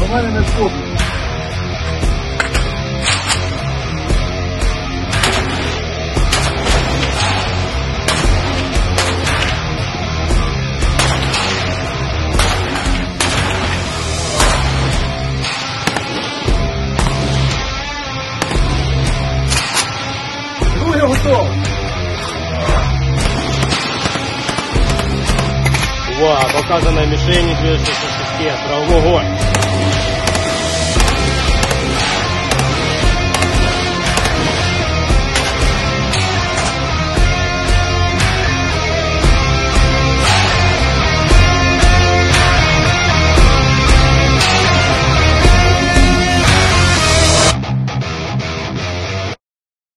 До мене не входить. Друге готово. Увага, показана мишені движущейся системи. Вогонь.